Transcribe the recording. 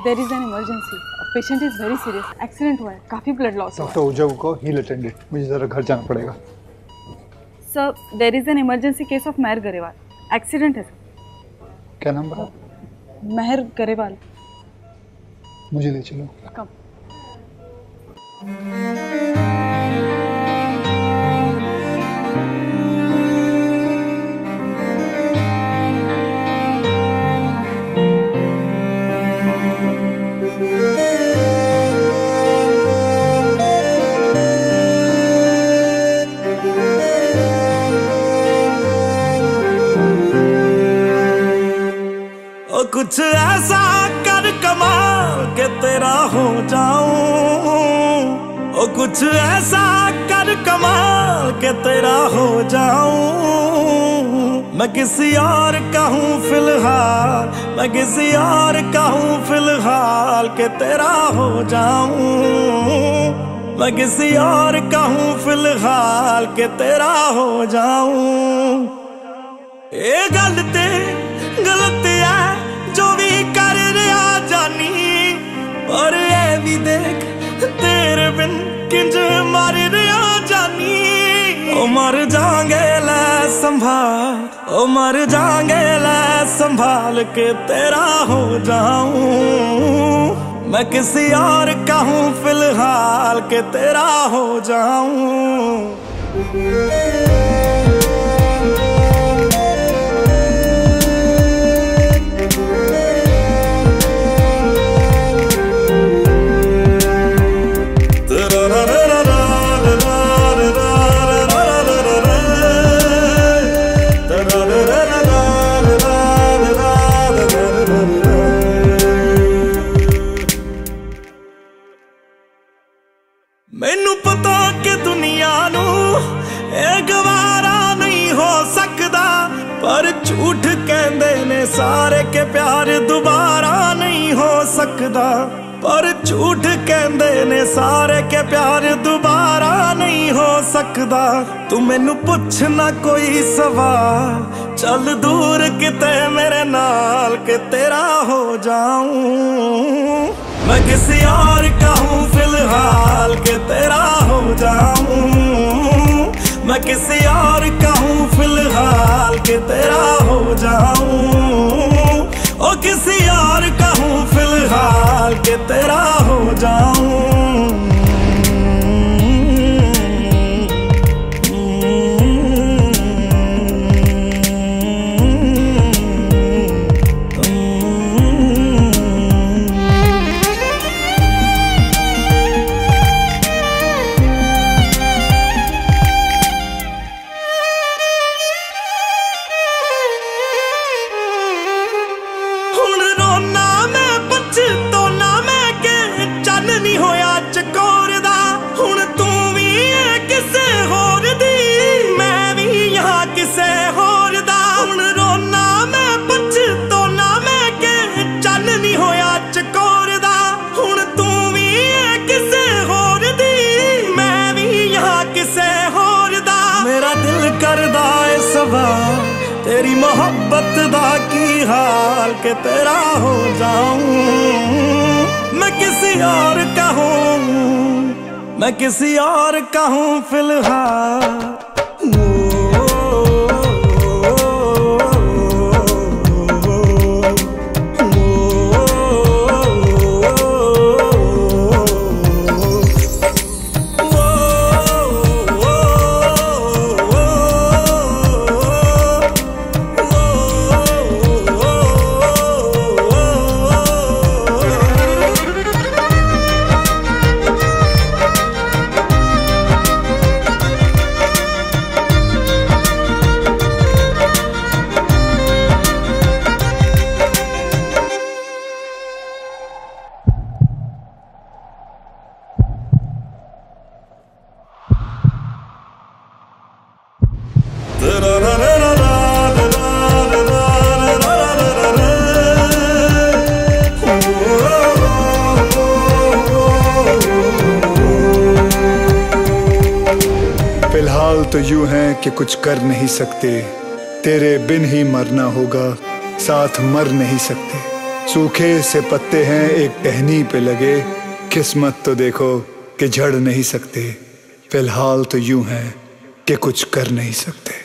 There is an emergency, patient is very serious, accident हुआ है, काफी ब्लड लॉस हुआ है। डॉक्टर ओझा को हील अटेंडेड, मुझे जरा घर जाना पड़ेगा। Sir there is an emergency case of Mehar Grewal, accident है सर। क्या नाम बता? मेहर गरेवाल। मुझे ले चलो। कम। कुछ ऐसा कर कमाल के तेरा हो जाऊं, ओ कुछ ऐसा कर कमाल के तेरा हो जाऊं। मैं किसी और का हूँ फिलहाल, मैं किसी और का हूँ फिलहाल के तेरा हो जाऊं। मैं किसी और का हूँ फिलहाल के तेरा हो जाऊं। ये गलत है जो भी कर रहा जानी, और ये भी देख तेरे बिन किंज मर रहा जानी। ओ मर जाएंगे ले संभाल, ओ मर जाएंगे ले संभाल के तेरा हो जाऊं। मैं किसी और का हूँ फिलहाल के तेरा हो जाऊं। मैनू पता कि दुनिया नू ये गवारा नहीं हो सकता, पर झूठ कहंदे ने सारे के प्यार दोबारा नहीं हो सकता। पर झूठ कहंदे ने सारे के प्यार दोबारा नहीं हो सकता। तू मैनू पुछ ना कोई सवाल, चल दूर किते मेरे नाल के तेरा हो जाऊं। मैं किसी और का हूँ फिलहाल के तेरा हो जाऊं। मैं किसी और का हूँ फिलहाल के तेरा हो जाऊं। ओ किसी और का हूँ फिलहाल के तेरा हो जाऊं। तेरी मोहब्बत दा की हाल के तेरा हो जाऊं। मैं किसी और का हूँ, मैं किसी और का हूँ फिलहाल। फिलहाल तो यूं है कि कुछ कर नहीं सकते, तेरे बिन ही मरना होगा, साथ मर नहीं सकते। सूखे से पत्ते हैं एक टहनी पे लगे, किस्मत तो देखो कि झड़ नहीं सकते, फिलहाल तो यूं हैं कि कुछ कर नहीं सकते।